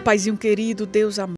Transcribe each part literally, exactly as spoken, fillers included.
Paizinho querido, Deus amado.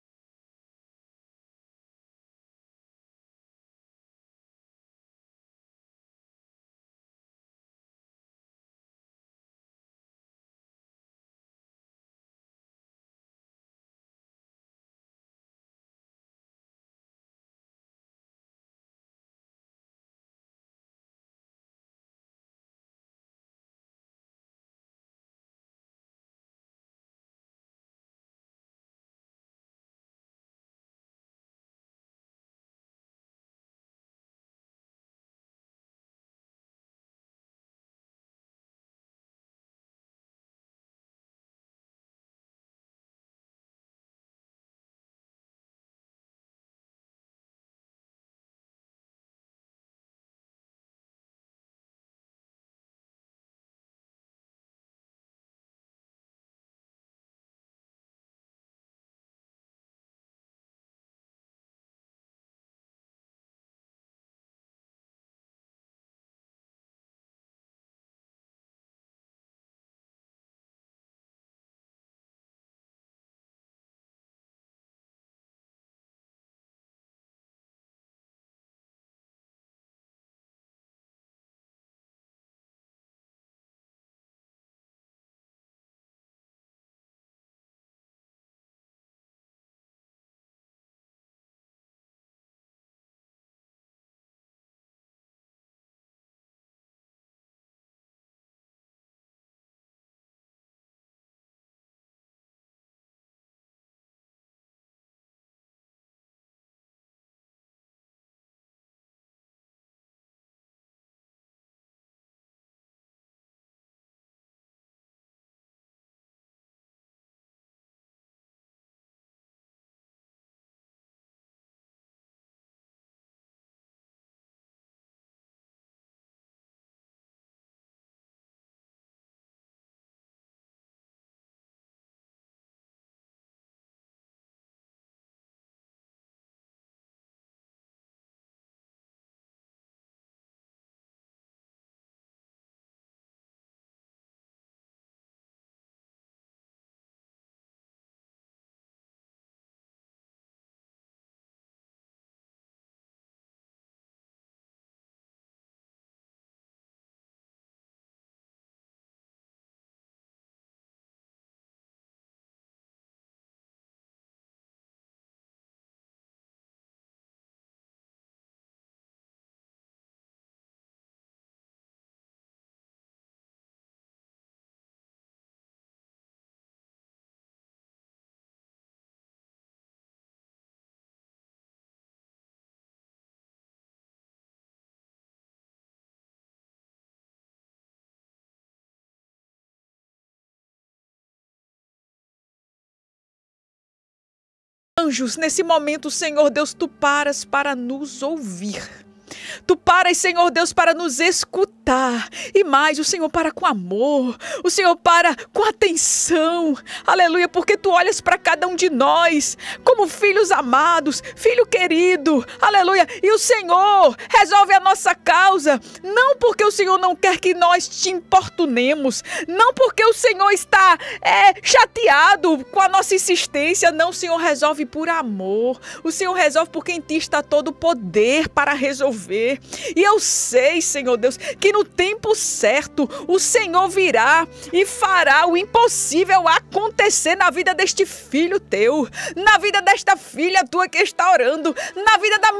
Anjos, nesse momento, Senhor Deus, tu paras para nos ouvir. Tu paras, Senhor Deus, para nos escutar. E mais, o Senhor para com amor. O Senhor para com atenção. Aleluia, porque tu olhas para cada um de nós como filhos amados, filho querido. Aleluia. E o Senhor resolve a nossa causa. Não porque o Senhor não quer que nós te importunemos. Não porque o Senhor está é, chateado com a nossa insistência. Não, o Senhor resolve por amor. O Senhor resolve porque em ti está todo o poder para resolver. E eu sei, Senhor Deus, que no tempo certo o Senhor virá e fará o impossível acontecer na vida deste filho teu, na vida desta filha tua que está orando, na vida da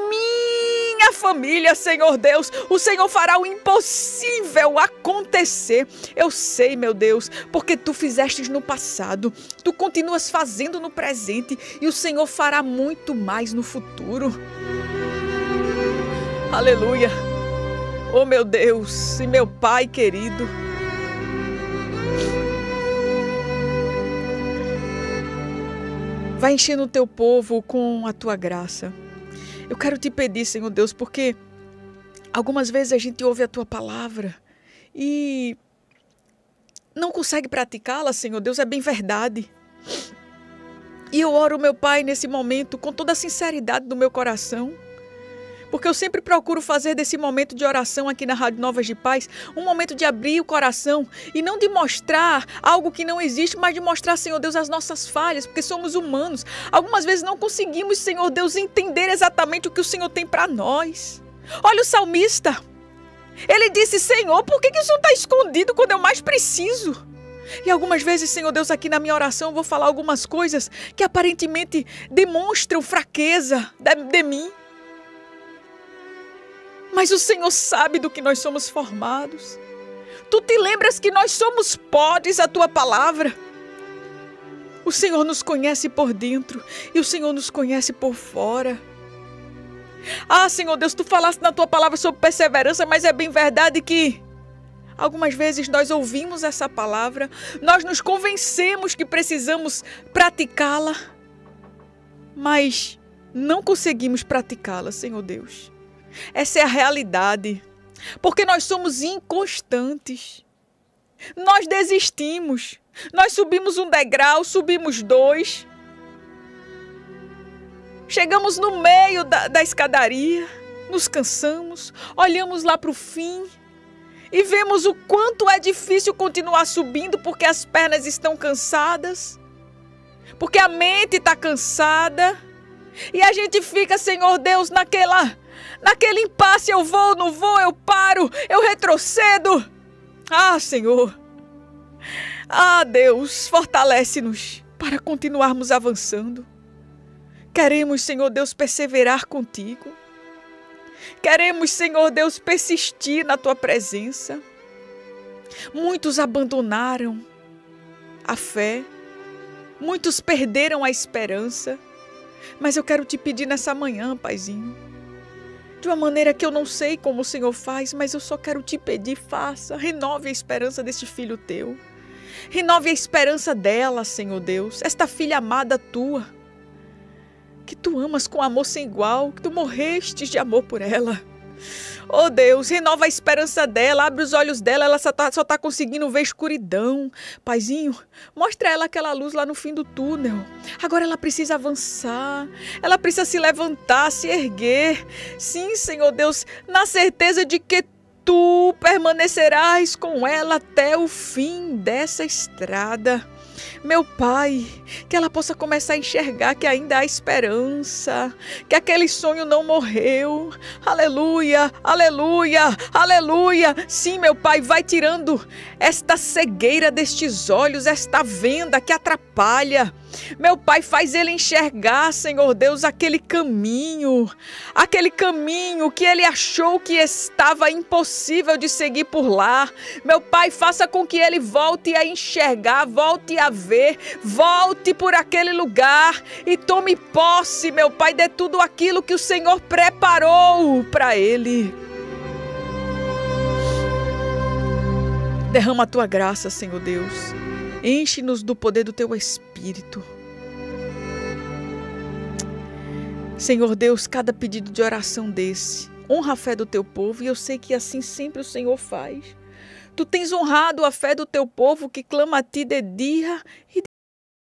minha família, Senhor Deus. O Senhor fará o impossível acontecer. Eu sei, meu Deus, porque tu fizestes no passado, tu continuas fazendo no presente e o Senhor fará muito mais no futuro. Aleluia. Oh, meu Deus e meu Pai querido. Vai enchendo o teu povo com a tua graça. Eu quero te pedir, Senhor Deus, porque algumas vezes a gente ouve a tua palavra e não consegue praticá-la, Senhor Deus, é bem verdade. E eu oro, meu Pai, nesse momento, com toda a sinceridade do meu coração, Porque eu sempre procuro fazer desse momento de oração aqui na Rádio Novas de Paz um momento de abrir o coração e não de mostrar algo que não existe, mas de mostrar, Senhor Deus, as nossas falhas, porque somos humanos. Algumas vezes não conseguimos, Senhor Deus, entender exatamente o que o Senhor tem para nós. Olha o salmista. Ele disse: Senhor, por que que o Senhor está escondido quando eu mais preciso? E algumas vezes, Senhor Deus, aqui na minha oração eu vou falar algumas coisas que aparentemente demonstram fraqueza de, de mim. Mas o Senhor sabe do que nós somos formados. Tu te lembras que nós somos pó, diz a tua palavra. O Senhor nos conhece por dentro e o Senhor nos conhece por fora. Ah, Senhor Deus, tu falaste na tua palavra sobre perseverança, mas é bem verdade que algumas vezes nós ouvimos essa palavra, nós nos convencemos que precisamos praticá-la, mas não conseguimos praticá-la, Senhor Deus. Essa é a realidade, porque nós somos inconstantes. Nós desistimos, nós subimos um degrau, subimos dois, chegamos no meio da, da escadaria, nos cansamos, olhamos lá para o fim e vemos o quanto é difícil continuar subindo porque as pernas estão cansadas, porque a mente está cansada e a gente fica, Senhor Deus, naquela... Naquele impasse, eu vou, não vou, eu paro, eu retrocedo. Ah, Senhor. Ah, Deus, fortalece-nos para continuarmos avançando. Queremos, Senhor Deus, perseverar contigo. Queremos, Senhor Deus, persistir na tua presença. Muitos abandonaram a fé. Muitos perderam a esperança. Mas eu quero te pedir nessa manhã, Paizinho, de uma maneira que eu não sei como o Senhor faz, mas eu só quero te pedir, faça, renove a esperança desse filho teu. Renove a esperança dela, Senhor Deus, esta filha amada tua, que tu amas com amor sem igual, que tu morrestes de amor por ela. Oh Deus, renova a esperança dela, abre os olhos dela, ela só está só tá conseguindo ver escuridão. Paizinho, mostra ela aquela luz lá no fim do túnel. Agora ela precisa avançar, ela precisa se levantar, se erguer. Sim, Senhor Deus, na certeza de que tu permanecerás com ela até o fim dessa estrada. Meu Pai, que ela possa começar a enxergar que ainda há esperança, que aquele sonho não morreu. Aleluia, aleluia, aleluia. Sim, meu Pai, vai tirando esta cegueira destes olhos, esta venda que atrapalha. Meu Pai, faz ele enxergar, Senhor Deus, aquele caminho, aquele caminho que ele achou que estava impossível de seguir por lá. Meu Pai, faça com que ele volte a enxergar, volte a ver, volte por aquele lugar e tome posse, meu Pai, de tudo aquilo que o Senhor preparou para ele. Derrama a tua graça, Senhor Deus. Enche-nos do poder do teu Espírito. Senhor Deus, cada pedido de oração desse honra a fé do teu povo, e eu sei que assim sempre o Senhor faz. Tu tens honrado a fé do teu povo que clama a ti de dia e de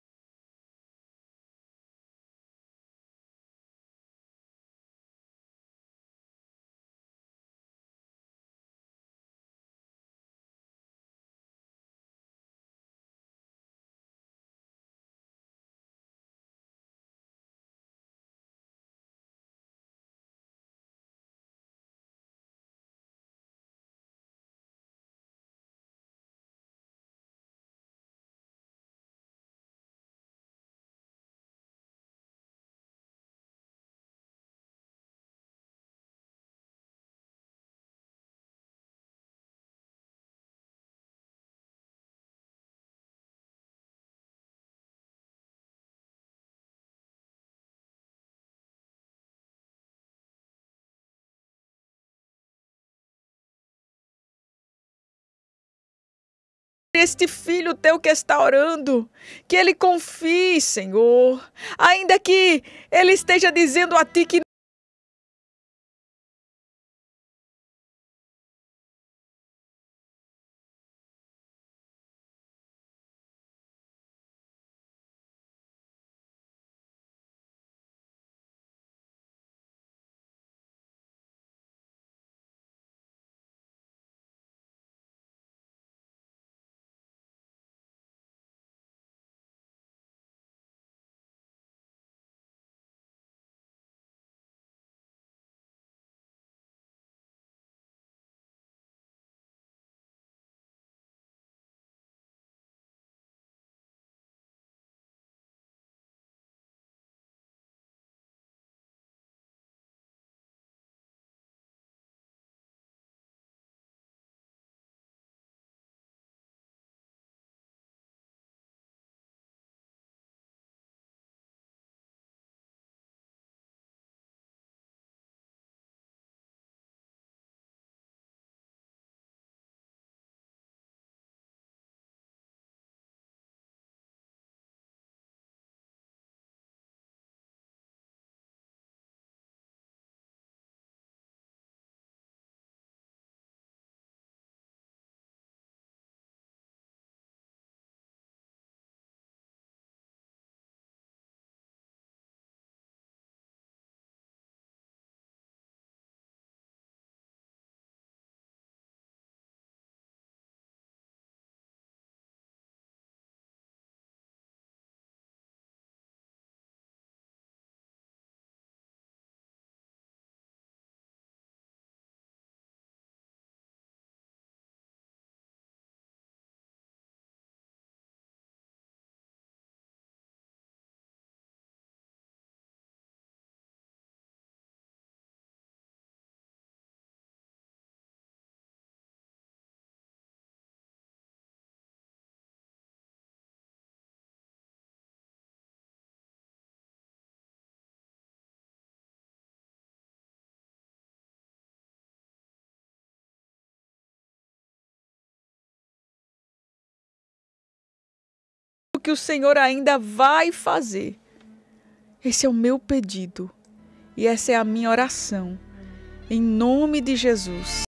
este filho teu que está orando, que ele confie, Senhor, ainda que ele esteja dizendo a ti que que o Senhor ainda vai fazer. Esse é o meu pedido e essa é a minha oração. Em nome de Jesus.